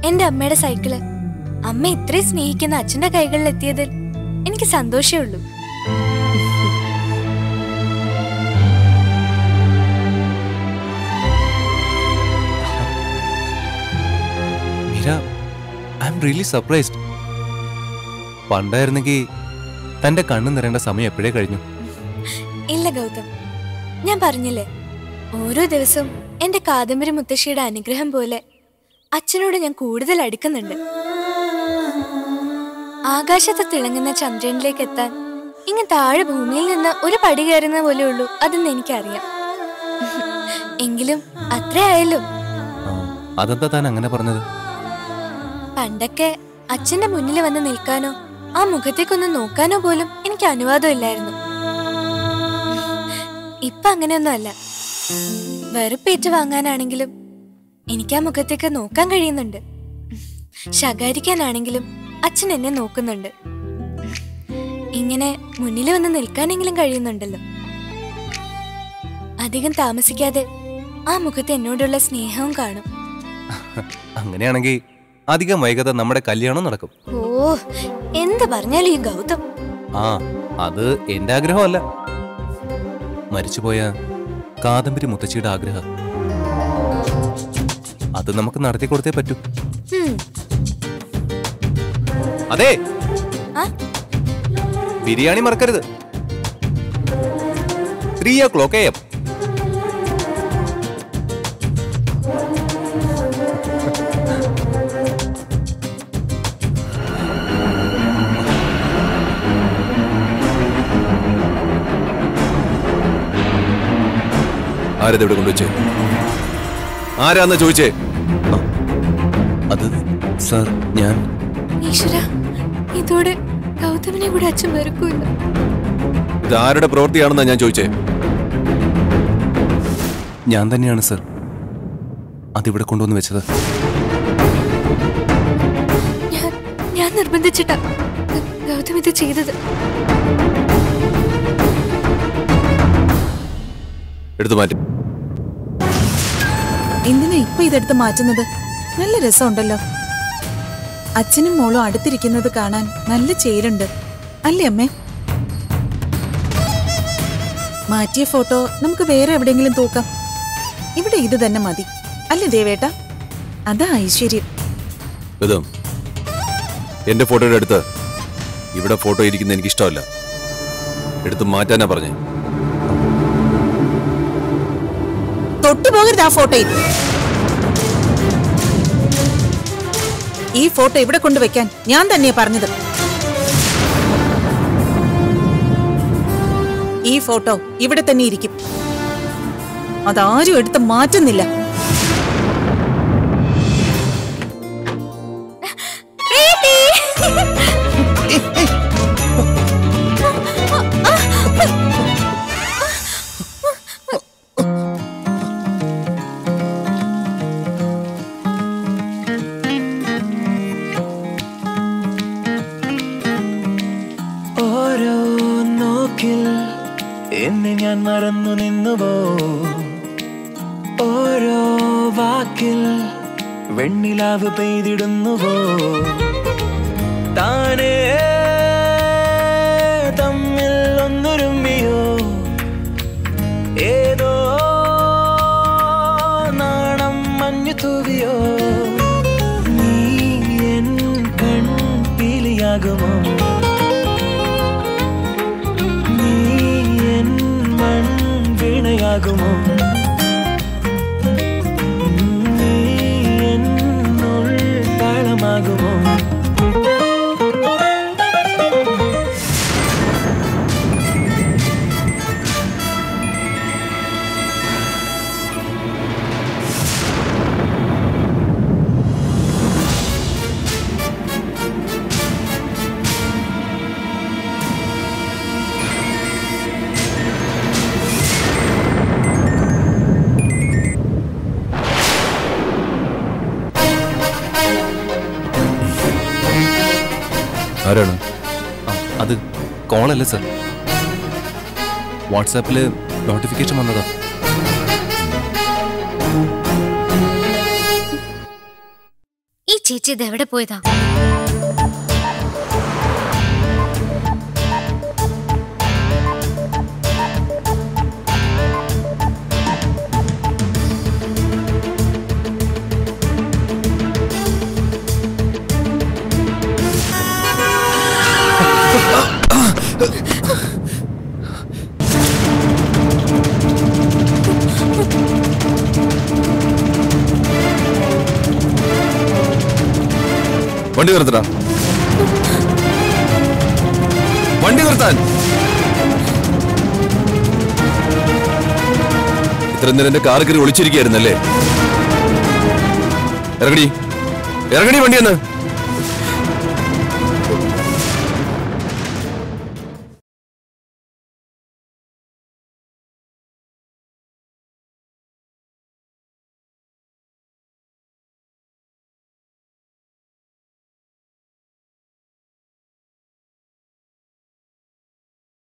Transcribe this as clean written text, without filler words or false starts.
എന്റെ അമ്മയുടെ സൈക്കിള് അമ്മ ഇത്രയും സ്നേഹിക്കുന്ന അച്ഛന്റെ കൈകളിൽ എത്തിയതിൽ എനിക്ക് സന്തോഷമേ ഉള്ളൂ. I'm really surprised. പണ്ടായിരുന്നെങ്കിൽ തന്റെ കണ്ണു നിറയേണ്ട സമയം എപ്പോഴേ കഴിഞ്ഞു. ഇല്ല ഗൗതം, ഞാൻ പറഞ്ഞില്ലേ, ഓരോ ദിവസവും എന്റെ കാദംബരി മുത്തശ്ശിയുടെ അനുഗ്രഹം പോലെ അച്ഛനോട് ഞാൻ കൂടുതൽ അടുക്കുന്നുണ്ട്. ആകാശത്ത് തിളങ്ങുന്ന ചന്ദ്രനിലേക്ക് എത്താൻ ഇങ്ങനെ താഴെ ഭൂമിയിൽ നിന്ന് ഒരു പടി കയറുന്ന പോലെ ഉള്ളൂ അതെന്ന് എനിക്കറിയാം. എങ്കിലും അത്ര ആയല്ലോ. അതെന്താ താൻ അങ്ങനെ പറഞ്ഞത്? പണ്ടൊക്കെ അച്ഛന്റെ മുന്നിൽ വന്ന് നിൽക്കാനോ ആ മുഖത്തേക്കൊന്ന് നോക്കാനോ പോലും എനിക്ക് അനുവാദം ഇല്ലായിരുന്നു. ഇപ്പൊ അങ്ങനെയൊന്നും അല്ല. വെറുപ്പേറ്റ് വാങ്ങാനാണെങ്കിലും എനിക്ക് ആ മുഖത്തേക്ക് നോക്കാൻ കഴിയുന്നുണ്ട്. ശകാരിക്കാനാണെങ്കിലും അച്ഛൻ എന്നെ നോക്കുന്നുണ്ട്. ഇങ്ങനെ മുന്നിൽ വന്ന് നിൽക്കാനെങ്കിലും കഴിയുന്നുണ്ടല്ലോ. അധികം താമസിക്കാതെ ആ മുഖത്ത് എന്നോടുള്ള സ്നേഹവും കാണും. അങ്ങനെയാണെങ്കിൽ അധികം വൈകാതെ നമ്മുടെ കല്യാണം നടക്കും. ഓ, എന്ത് പറഞ്ഞാലും ഈ ഗൗതം. അത് എന്റെ ആഗ്രഹമല്ല, മരിച്ചുപോയ കാദംബരി മുത്തശ്ശിയുടെ ആഗ്രഹം. അത് നമുക്ക് നടത്തി കൊടുത്തേ പറ്റൂ. അതെ, ബിരിയാണി മറക്കരുത്. 3 o'clock AM. ആരെവിടെ കൊണ്ടുവച്ചേ? ആരാന്ന് ചോദിച്ചേ? അത് സാർ, ഞാൻ. ഈശ്വര, ഇതോടെ ഗൗതമിനെ കൂടെ അച്ഛൻ വെറുക്കൂല. ഇത് ആരുടെ പ്രവൃത്തിയാണെന്നാ ഞാൻ ചോദിച്ചേ? ഞാൻ തന്നെയാണ് സർ അതിവിടെ കൊണ്ടുവന്ന് വെച്ചത്. ഞാൻ നിർബന്ധിച്ചിട്ടാ ഗൗതം ഇത് ചെയ്തത്. എടുത്തു മാറ്റി. എന്തിനാ ഇപ്പൊ ഇതെടുത്ത് മാറ്റുന്നത്? നല്ല രസമുണ്ടല്ലോ. അച്ഛനും മോളും അടുത്തിരിക്കുന്നത് കാണാൻ നല്ല ചേരുണ്ട് അല്ലേ അമ്മേ? മാറ്റിയ ഫോട്ടോ നമുക്ക് വേറെ എവിടെയെങ്കിലും തൂക്കാം. ഇവിടെ ഇത് തന്നെ മതി അല്ലേ ദേവേട്ട? അതാ ഐശ്വര്യം. എന്റെ ഫോട്ടോയുടെ അടുത്ത് ഇവിടെ ഫോട്ടോ ഇരിക്കുന്ന എനിക്ക് ഇഷ്ടമല്ല. എടുത്ത് മാറ്റാനാ പറഞ്ഞേ. തൊട്ടുപോകരുത് ആ ഫോട്ടോയിൽ. ഈ ഫോട്ടോ ഇവിടെ കൊണ്ടുവയ്ക്കാൻ ഞാൻ തന്നെയാ പറഞ്ഞത്. ഈ ഫോട്ടോ ഇവിടെ തന്നെ ഇരിക്കും. അതാരും എടുത്ത് മാറ്റുന്നില്ല. എന്നെ ഞാൻ മറന്നു നിന്നുവോ? ഓരോ വാക്കിൽ വെണ്ണിലാവ് പെയ്തിടുന്നുവോ? താനേ തമ്മിൽ ഒന്നുരുമ്മിയോ? ഏതോ നാണം മഞ്ഞു തൂവിയോ? നീ എൻ കൺപീലിയാകുമോ? ാകുമോ? നീ എന്നുൾ താളമാകുമോ? ആരാണ്? അത് കോളല്ലേ സർ, വാട്സാപ്പില് നോട്ടിഫിക്കേഷൻ വന്നതാ. ഈ ചേച്ചി ഇത് എവിടെ പോയതാ? വണ്ടി നിർത്തടാ, വണ്ടി നിർത്താൻ. ഇത്രയും നേരം എന്റെ കാറ് കയറി ഒളിച്ചിരിക്കുകയായിരുന്നല്ലേ? ഇറങ്ങടി, ഇറങ്ങടി വണ്ടിയെന്ന്.